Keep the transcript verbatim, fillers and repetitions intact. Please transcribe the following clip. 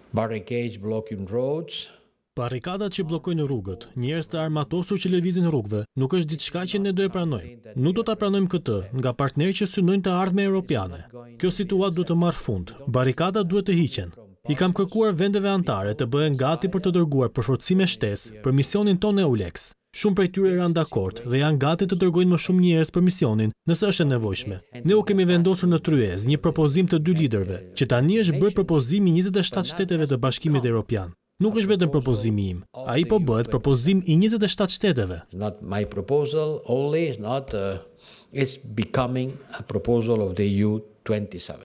Barricades blocking roads. Barrikadat që bllokojnë rrugët, njerëz të armatosur që lëvizin rrugëve, nuk është diçka që ne do e pranojmë. Nuk do ta pranojmë këtë nga partnerë që synojnë të ardhme europiane. Kjo situatë duhet të marrë fund. Barrikadat duhet të hiqen. I kam kërkuar vendeve anëtare të bëhen gati për të dërguar përforcime shtesë për misionin tonë EULEX. Shumë prej tyre janë dakord dhe janë gati të dërgojnë më shumë njerëz për misionin, nëse është e nevojshme. Ne u kemi vendosur në tryezë një propozim të dy liderëve, që tani është bërë propozimi i njëzet e shtatë shteteve të Bashkimit Evropian. Nuk është vetëm propozimi im, ai po bëhet propozim i njëzet e shtatë shteteve. Not my proposal only, it's not uh, it's becoming a proposal of the E U twenty-seven.